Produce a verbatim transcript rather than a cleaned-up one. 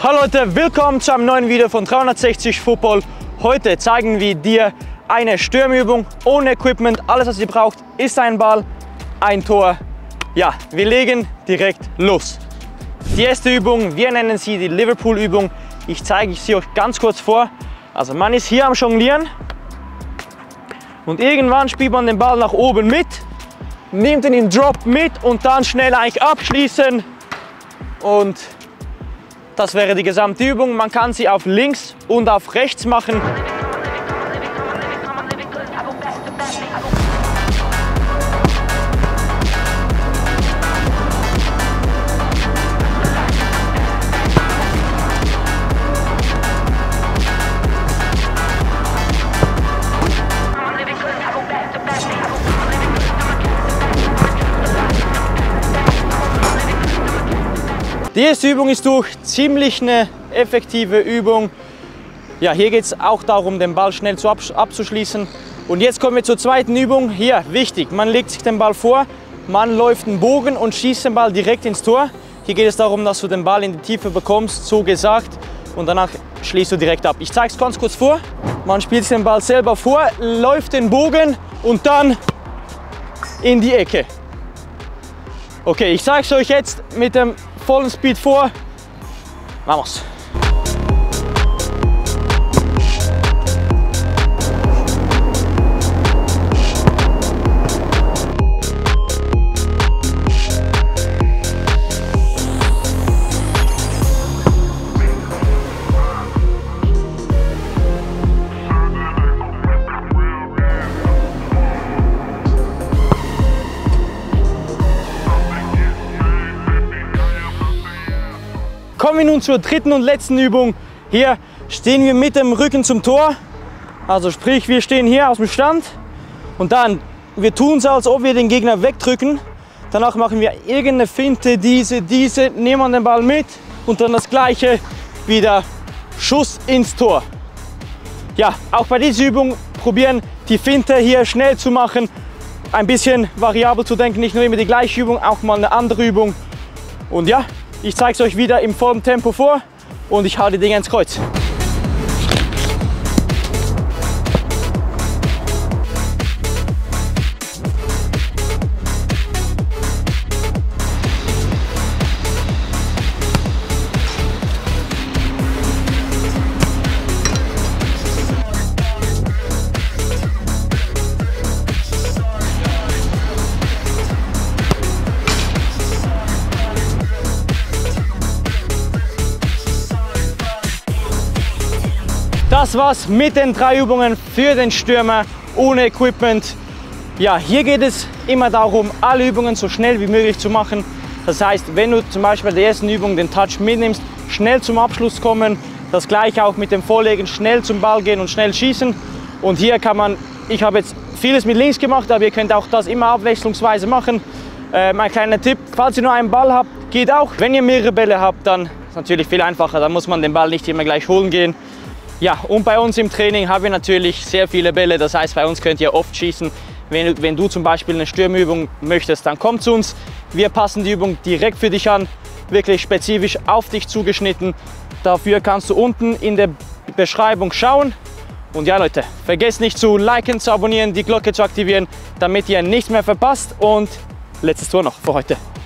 Hallo Leute, willkommen zu einem neuen Video von dreihundertsechzig Football. Heute zeigen wir dir eine Stürmübung ohne Equipment. Alles, was ihr braucht, ist ein Ball, ein Tor. Ja, wir legen direkt los. Die erste Übung, wir nennen sie die Liverpool-Übung. Ich zeige sie euch ganz kurz vor. Also man ist hier am Jonglieren und irgendwann spielt man den Ball nach oben mit, nimmt ihn in Drop mit und dann schnell eigentlich abschließen. Und das wäre die gesamte Übung. Man kann sie auf links und auf rechts machen. Die erste Übung ist durch, ziemlich eine effektive Übung. Ja, hier geht es auch darum, den Ball schnell zu abzuschließen. Und jetzt kommen wir zur zweiten Übung. Hier, wichtig, man legt sich den Ball vor, man läuft einen Bogen und schießt den Ball direkt ins Tor. Hier geht es darum, dass du den Ball in die Tiefe bekommst, so gesagt, und danach schließt du direkt ab. Ich zeige es ganz kurz vor. Man spielt den Ball selber vor, läuft den Bogen und dann in die Ecke. Okay, ich zeige es euch jetzt mit dem vollen Speed vor. Vamos! Kommen wir nun zur dritten und letzten Übung. Hier stehen wir mit dem Rücken zum Tor. Also sprich, wir stehen hier aus dem Stand und dann, wir tun es, als ob wir den Gegner wegdrücken. Danach machen wir irgendeine Finte, diese, diese, nehmen den Ball mit und dann das gleiche, wieder Schuss ins Tor. Ja, auch bei dieser Übung probieren, die Finte hier schnell zu machen, ein bisschen variabel zu denken, nicht nur immer die gleiche Übung, auch mal eine andere Übung. Und ja, ich zeige es euch wieder im vollen Tempo vor und ich hau die Dinger ins Kreuz. Das war's mit den drei Übungen für den Stürmer ohne Equipment. Ja, hier geht es immer darum, alle Übungen so schnell wie möglich zu machen. Das heißt, wenn du zum Beispiel bei der ersten Übung den Touch mitnimmst, schnell zum Abschluss kommen. Das gleiche auch mit dem Vorlegen, schnell zum Ball gehen und schnell schießen. Und hier kann man, ich habe jetzt vieles mit links gemacht, aber ihr könnt auch das immer abwechslungsweise machen. Äh, mein kleiner Tipp, falls ihr nur einen Ball habt, geht auch. Wenn ihr mehrere Bälle habt, dann ist es natürlich viel einfacher. Dann muss man den Ball nicht immer gleich holen gehen. Ja, und bei uns im Training haben wir natürlich sehr viele Bälle, das heißt, bei uns könnt ihr oft schießen. Wenn, wenn du zum Beispiel eine Stürmübung möchtest, dann komm zu uns. Wir passen die Übung direkt für dich an, wirklich spezifisch auf dich zugeschnitten. Dafür kannst du unten in der Beschreibung schauen. Und ja Leute, vergesst nicht zu liken, zu abonnieren, die Glocke zu aktivieren, damit ihr nichts mehr verpasst. Und letztes Tor noch für heute.